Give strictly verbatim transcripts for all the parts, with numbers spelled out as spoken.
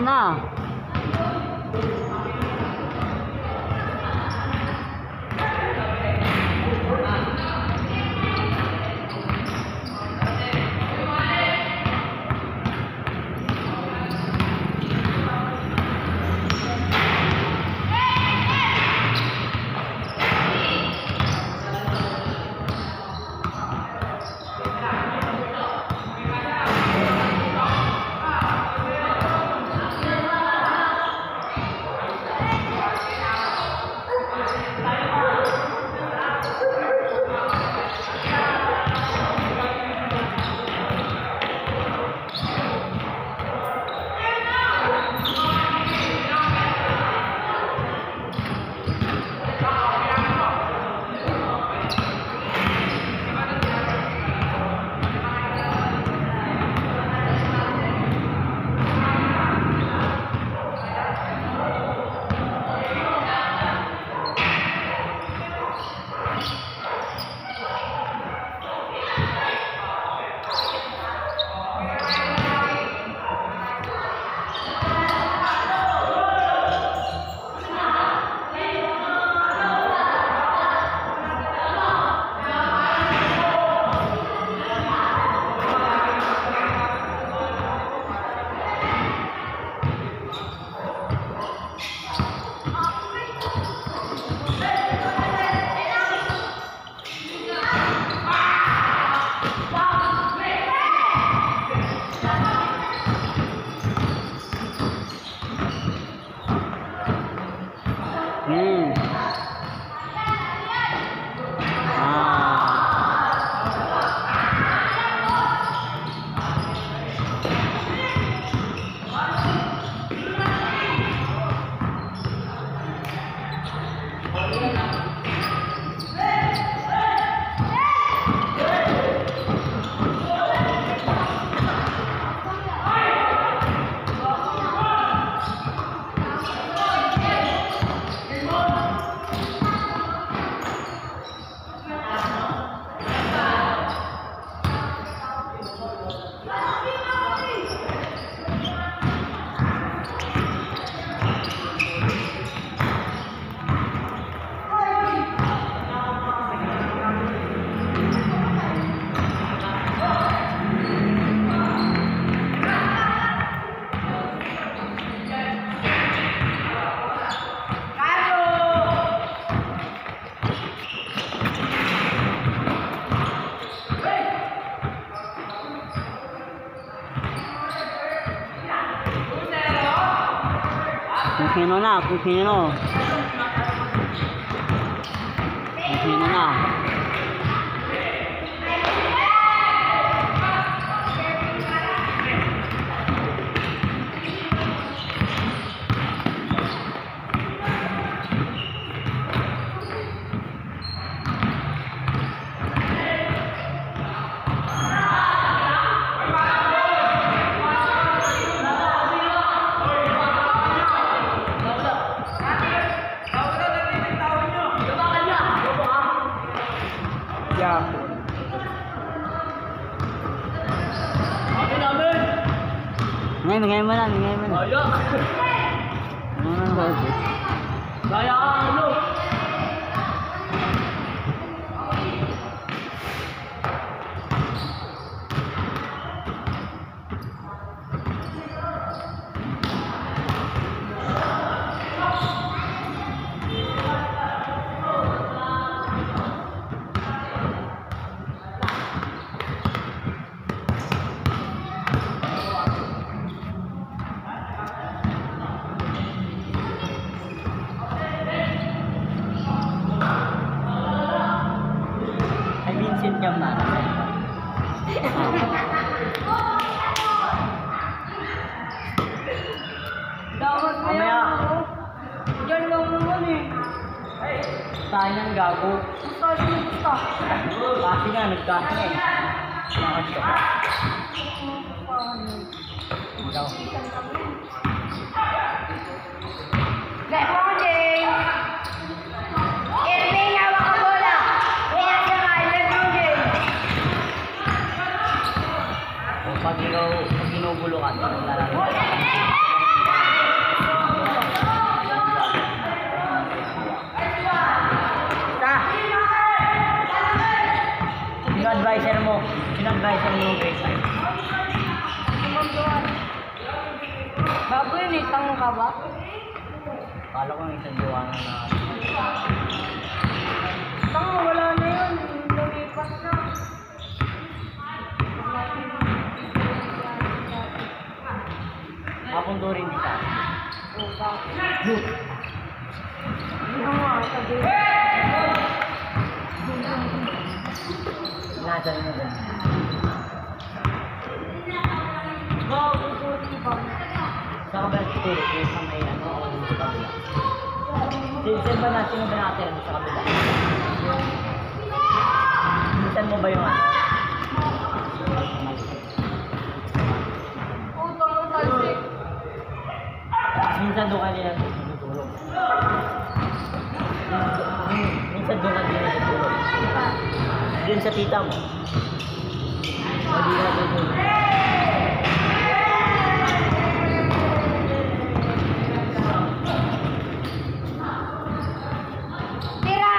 na. Hmm. Kung sino na, kung sino. Kung sino na. Ngayon, ngayon mo lang, ngayon mo lang. Ayak! Ngayon mo lang. Kaya ka, ano? Vincent yung mana. Dapat mo Mamaya. Diyan lang naman eh. Saan yung gago? Basta basta. Kasi nga, nagkasi eh. Bakit ka? Ikaw. Good morning! Irving, hawak ang bola! Kaya ka nga, good morning! Pag ikaw, pag ginugulo ka, parang lalaki. in-advise yung guys ay. Baboy, may tango ka ba? Kala ko yung isang gawa na na. Tango, wala na yun. Lumipas na. Hapon doon rin dito. Oh, bakit? Look! Ano nga, sabi. Nadal mo doon. Bago, sorry ba? Sa kabila siguro, kung sa may ano, o sa kabila. Sino ba natin mo ba natin sa kabila? Minsan mo ba yung ano? Oh, tango, talsik. Minsan doon kanila tutulog. Minsan doon kanila tutulog. Doon sa tita mo. Hindi na doon. Tira!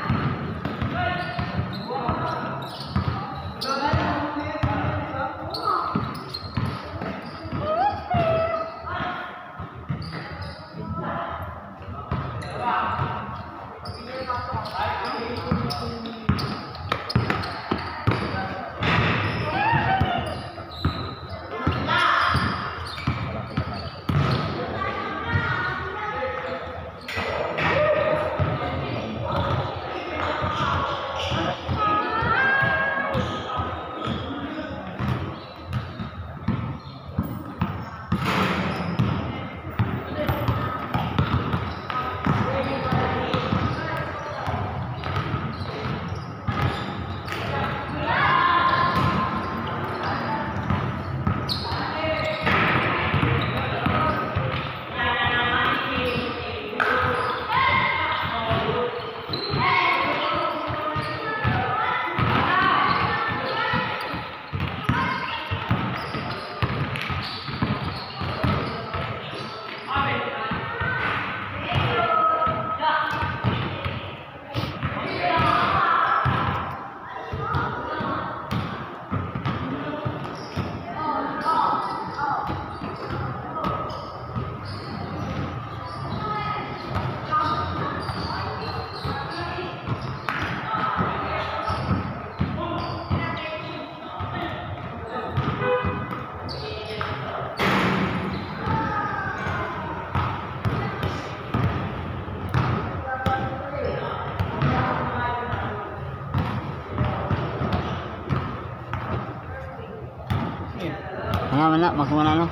Wala, wala. Magmuna no.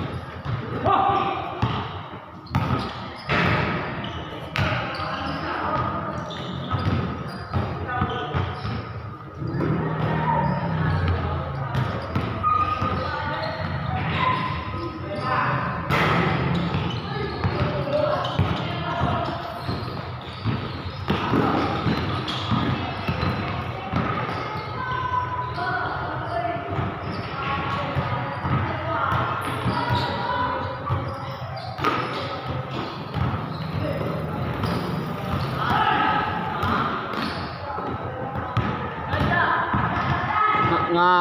Nga.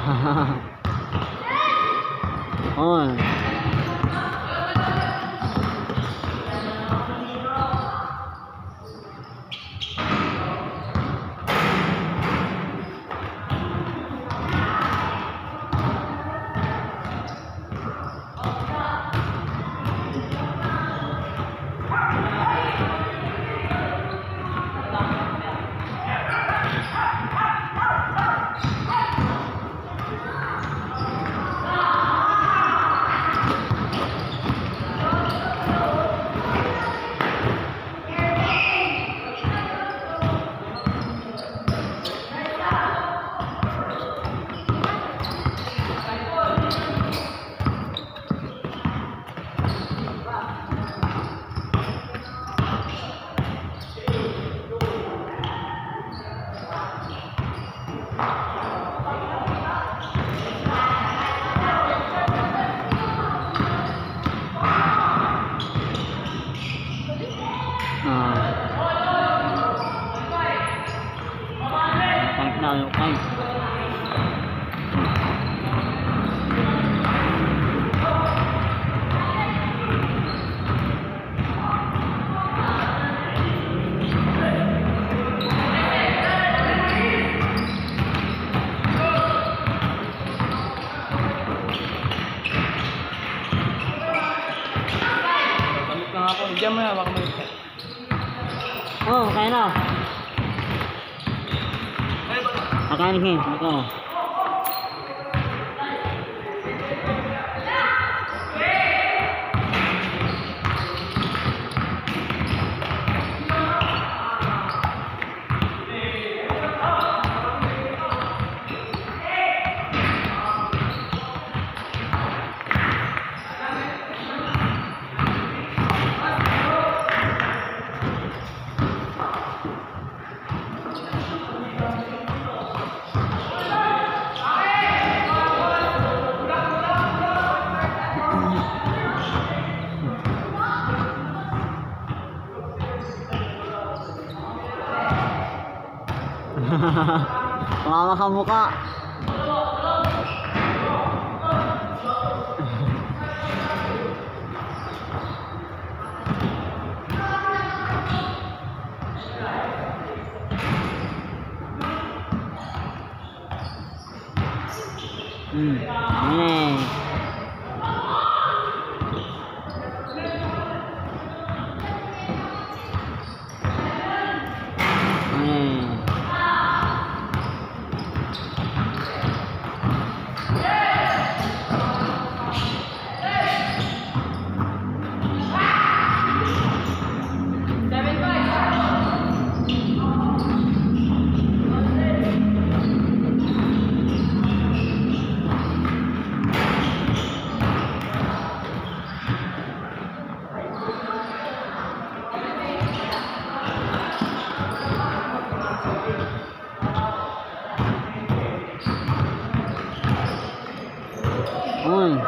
Oh. Bigyan mo na, baka may... Oh, kaya na. Akain ni, ako. Mama ka mukha. Hmm. Hey. Uy.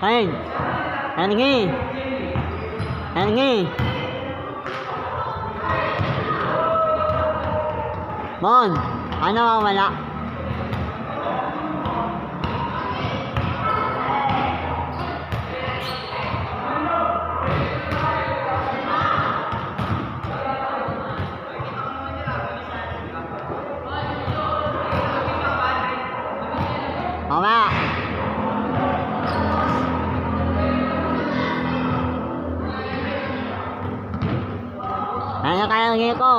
Kain. Henry. Henry. Mon, ano ang wala? Mama. Ano kaya lagi ko?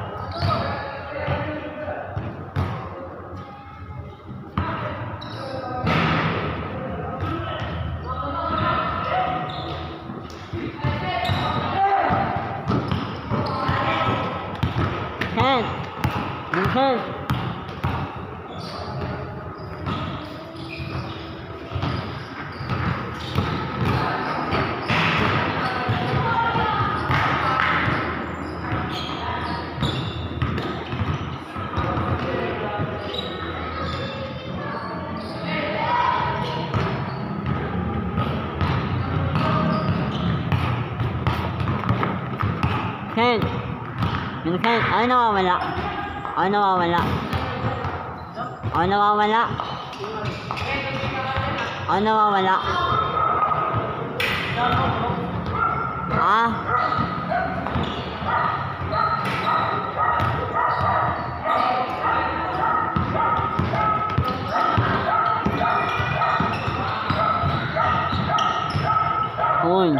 Vincent! Vincent! Vincent! Vincent, ano nawawala? Ano nawawala? Ano nawawala? Ano nawawala? Ah? Uy.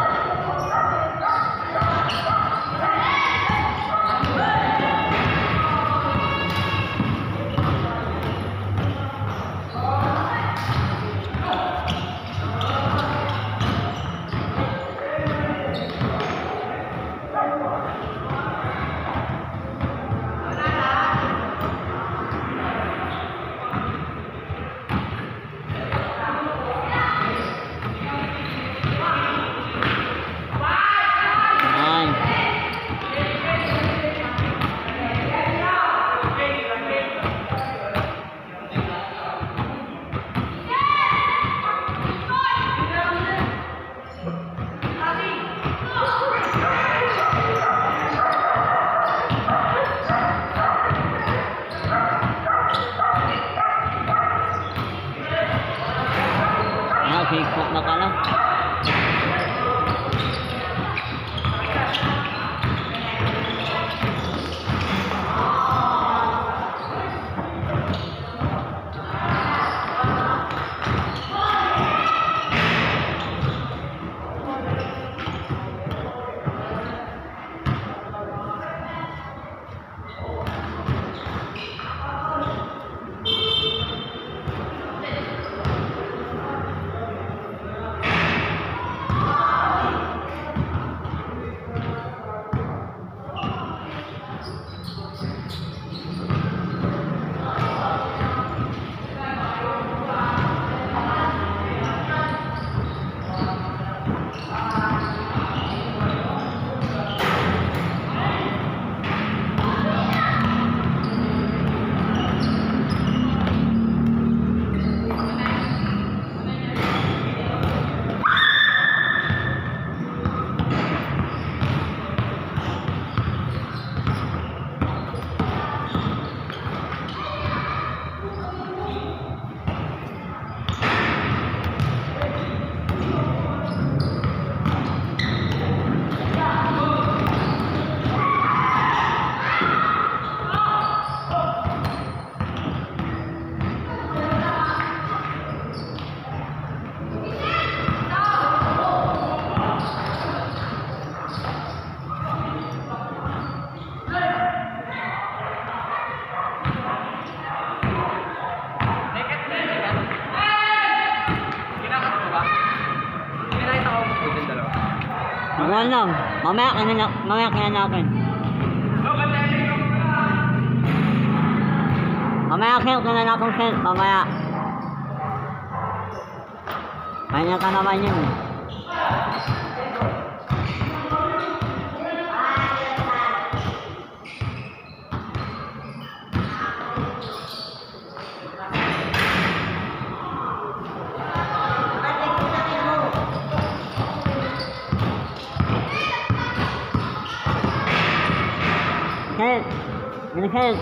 Facebook na ka lang. Wala lang. Mamaya ka na, mamaya ka na natin. Mamaya ka na natin, Sen. Mamaya. Kanya ka naman yun. Buhok.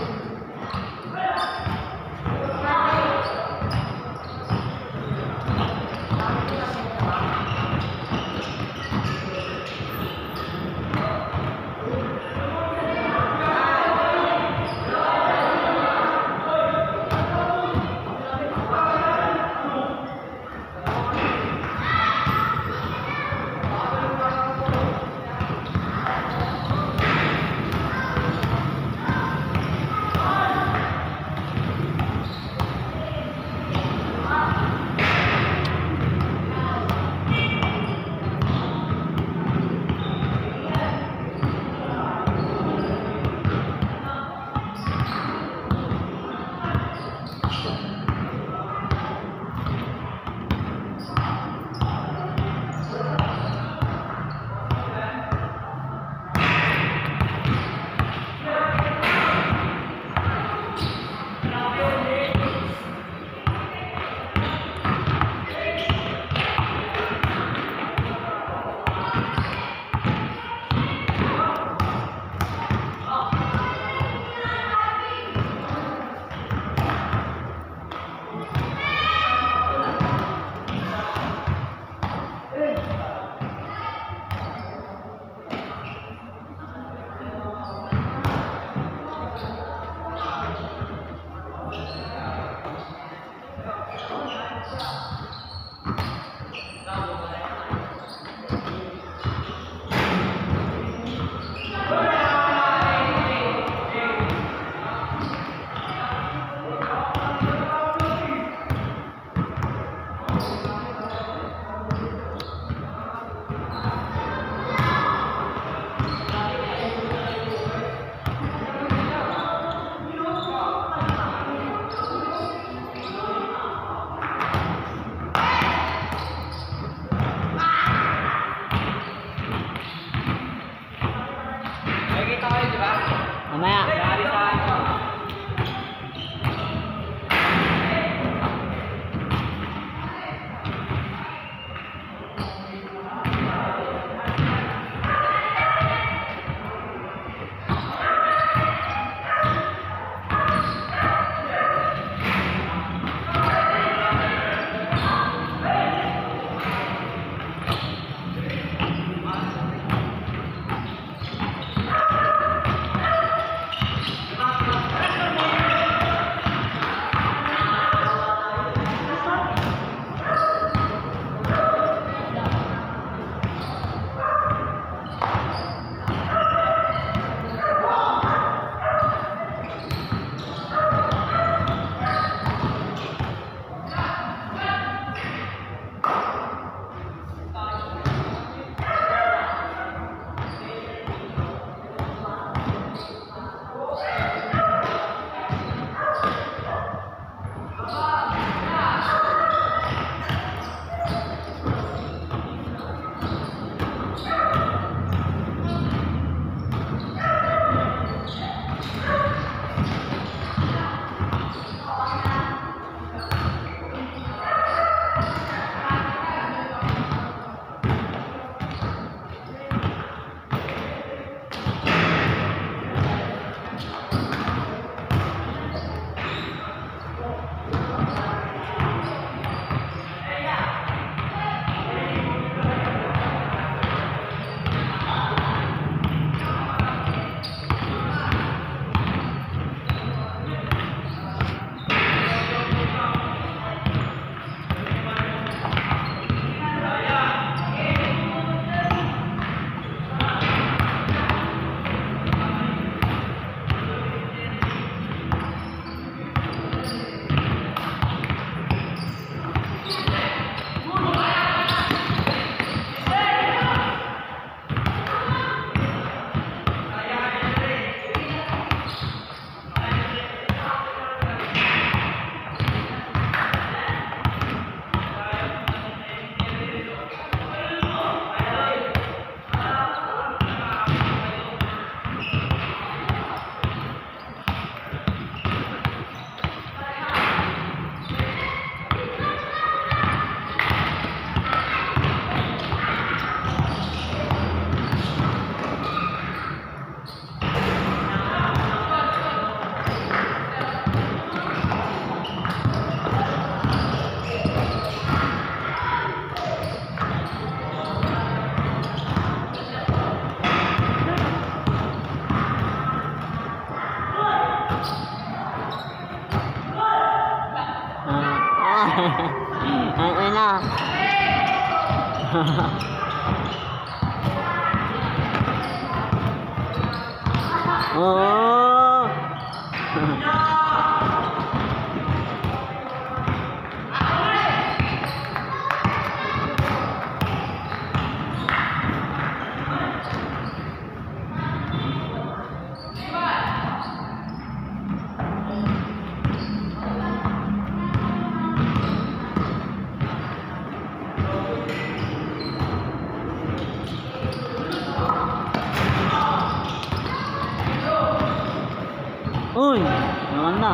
Uy, naman na.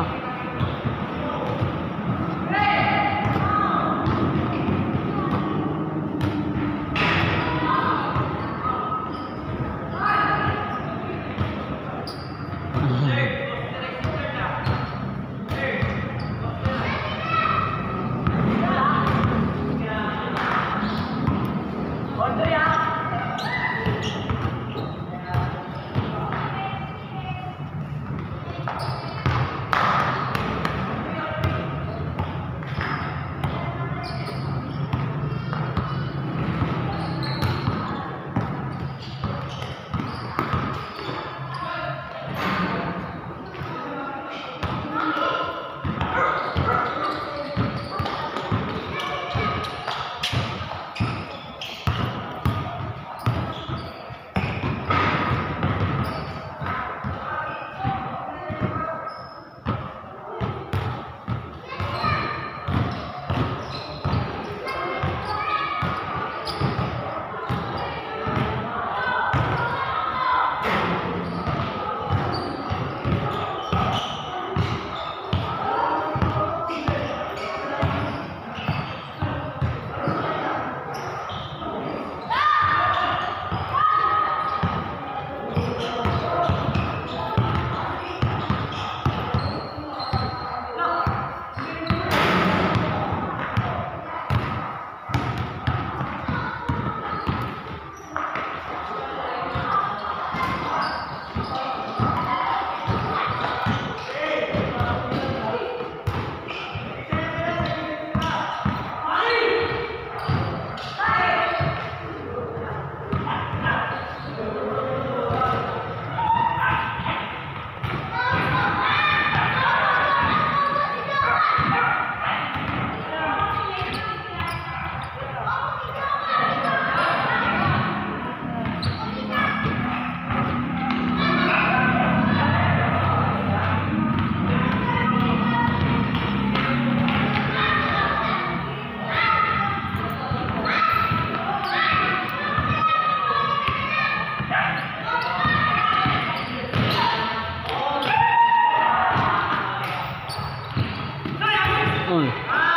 Uy.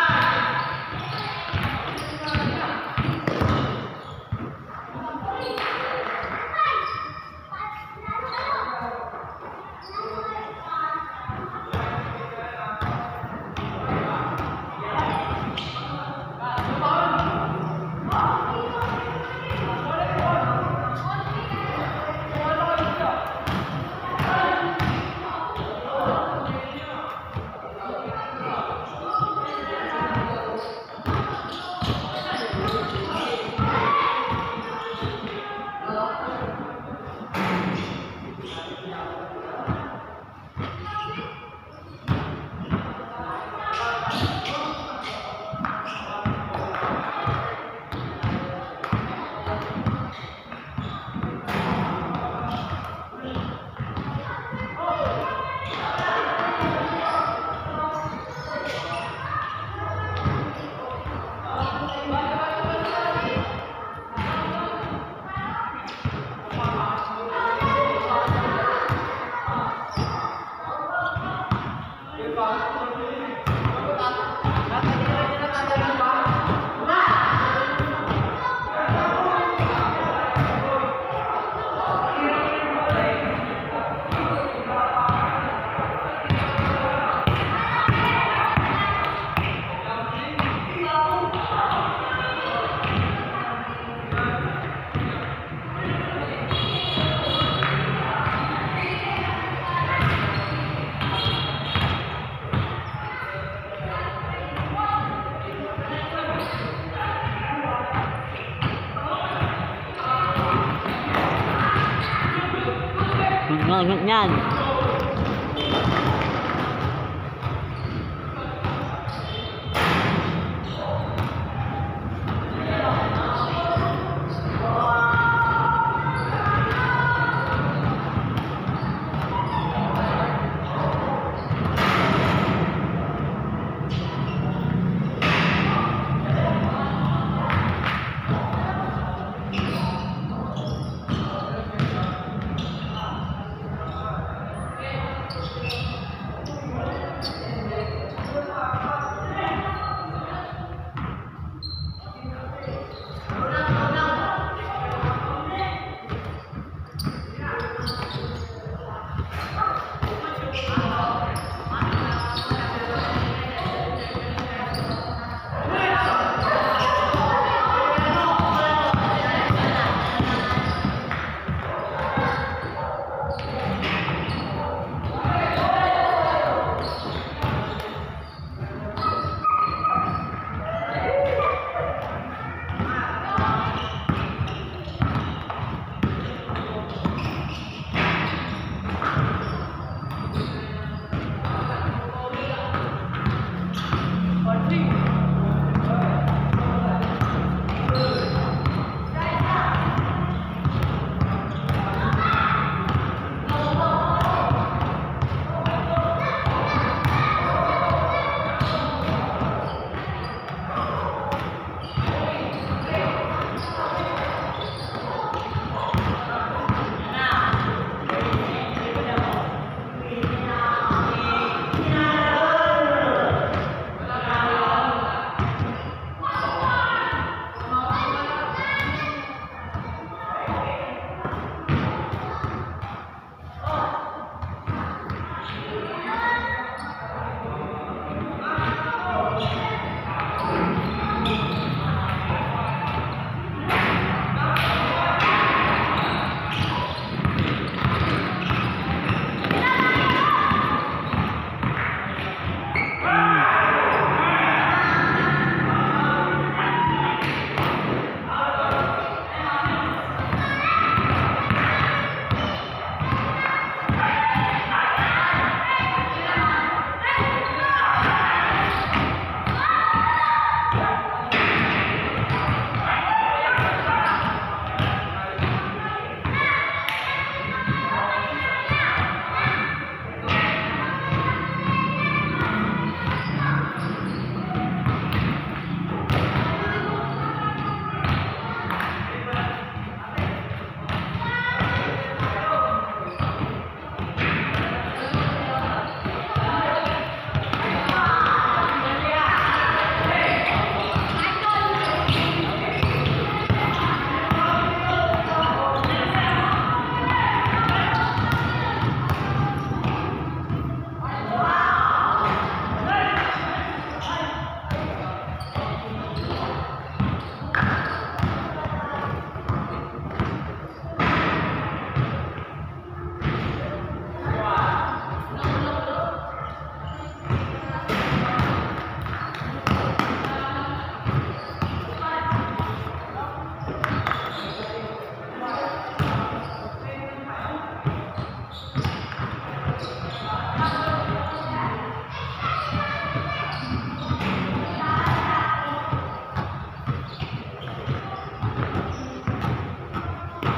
Ngagat yan.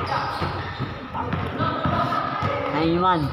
Naiman.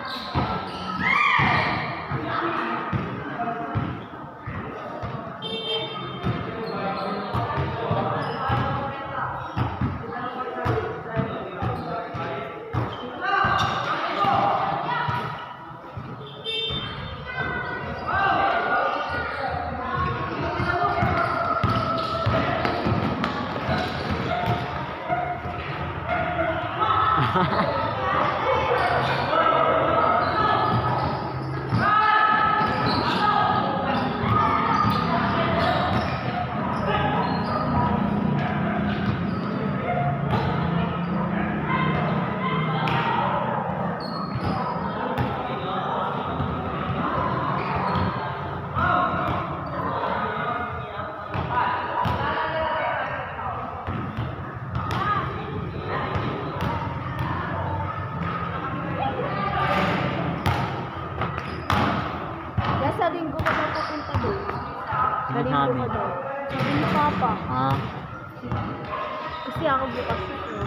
Sa linggo ka daw papunta doon. Sa linggo Sinasabi. ka daw. Sabi ni Papa. Ah, Kasi ako bukas na.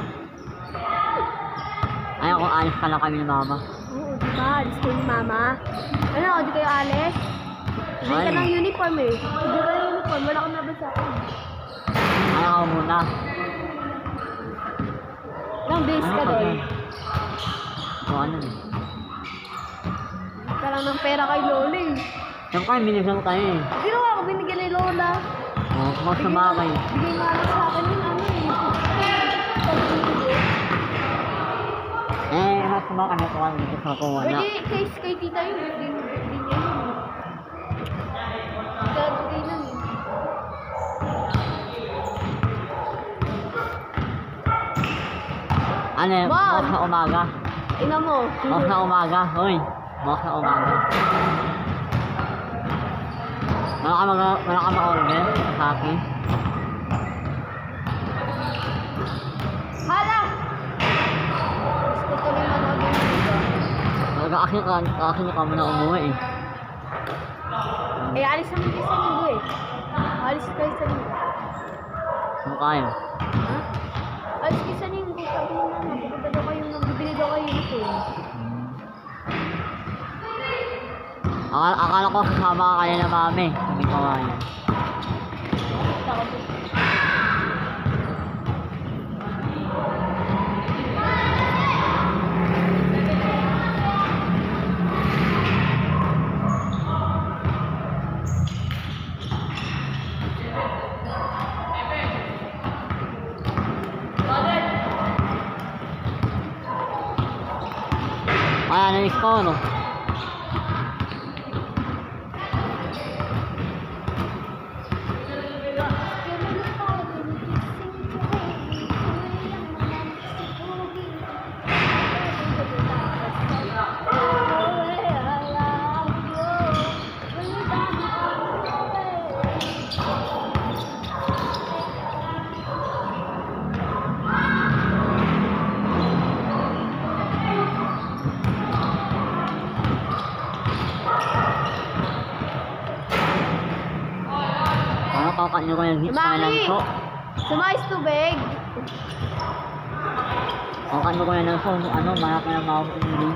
ayaw kung alis ka lang kami ni mama. Oo, diba? Alis ko ni Mama. Ano, di kayo alis? Hindi ka Ay. ng uniform eh. Hindi ka ng uniform. Wala kang nabas sa akin. Ayaw ko muna. Ilang days ka Ano doon? Kung ano eh. Ka lang ng pera kay Loli. Siyempre, binigyan tayo eh. Hindi naman ako binigyan ni Lola. Oh, mas sa bagay. Bigay nga lang sa akin yung ano eh. Eh, mas sa bagay. May kuha dito sa kuha na. Pwede kay, kay tita yun. Hindi hindi niya yun. Gagawin lang eh. Ano eh, Mom! bukas na umaga. Ina mo. Bukas na umaga. Hoy, bukas na umaga. Wala ka mag- wala ka ma-order sa akin. Hala! Gusto ko tuloy managin dito. Nag-aakin ka, aakin ka muna umuwi eh. Eh, alis naman kayo sa linggo eh. Alis kayo sa linggo. Ano kayo? Ha? Alis kayo sa linggo. Sabi mo na, pupunta daw kayo, nagbibili daw kayo nito. Akala, akala ko kasama ka kaya na mami. Sabi ko nga yan. Kaya na-miss ko, no? Ano kakain ko yung hits pa lang so? Sumayos tubig! Kakain ko yung so, ano, malak na yung mga hindi.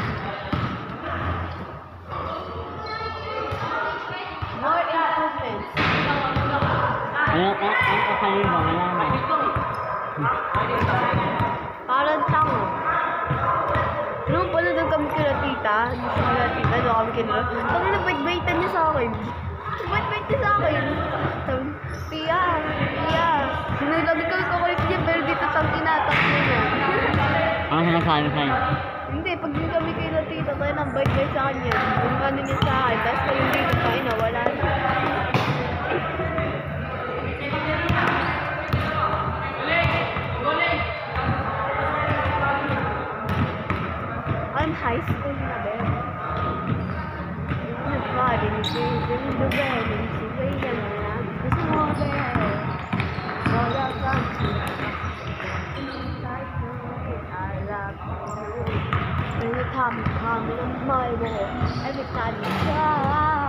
More improvements. Ano, ano, ano kakalin mo, wala na. Parang tango. Nung pala doon kami kila tita, gusto ko kila tita, doon kami kila. Sabi na bait-baitan niya sa akin. Bait-bait niya sa akin. Sabi, Pia, Pia. Sinulabi kami kakulit niya, pero dito tang inatak niya. Ano sinasabi sa'yo? Hindi, pag din kami kila tita, tayo nang bait-bait sa kanya. Yung ano niya sa akin, tapos kayo dito tayo na wala na. I'm high school na din. Nagpari ni Jason, the bell, and si Wayne, and gusto mo ba? Wala kang I love you. Every time you come in my world, every time you cry.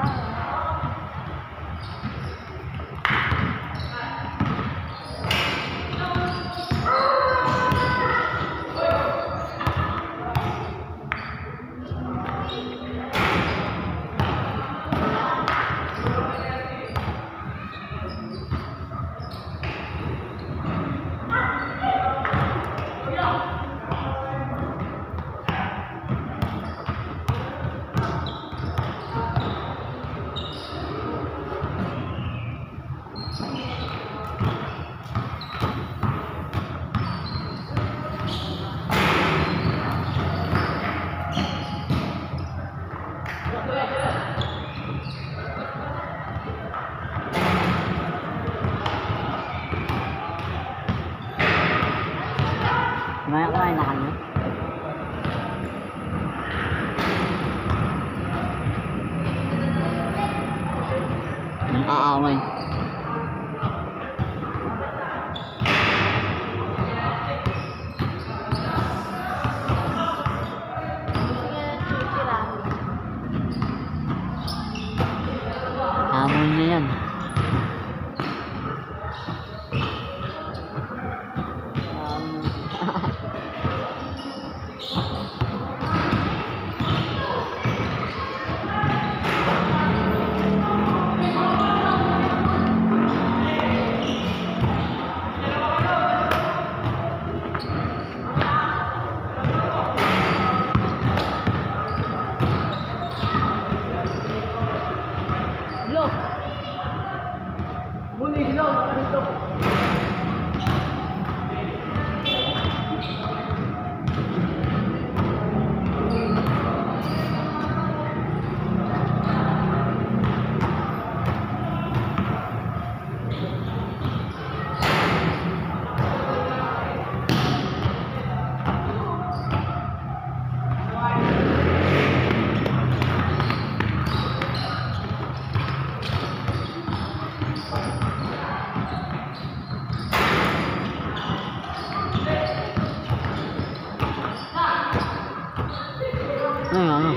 Ano yung ano?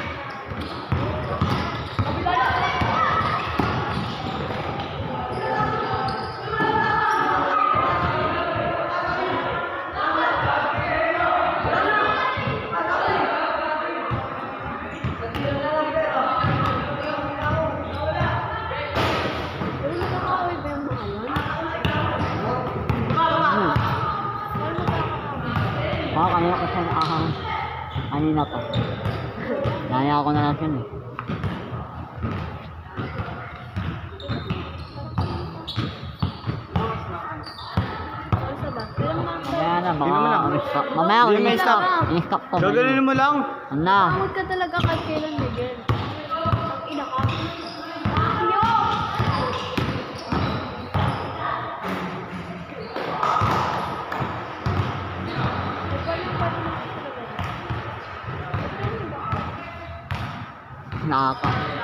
Pero nakakaaway ba yung mga yan? Ano? Pero nakakaaway. Baka kanina ko siya nakakang... Kanina pa. Naya ako na lang siya eh. Basta ba? Pero mga Mamaya na, Hindi mo baka... lang. in-stop. Mamaya ako Hindi mo in-stop. i-stop. In-stop ko. Gagaling mo lang. Ano na? Tawag ka talaga kay kailan, Miguel. Ang ina ka. Yo! Nakaka.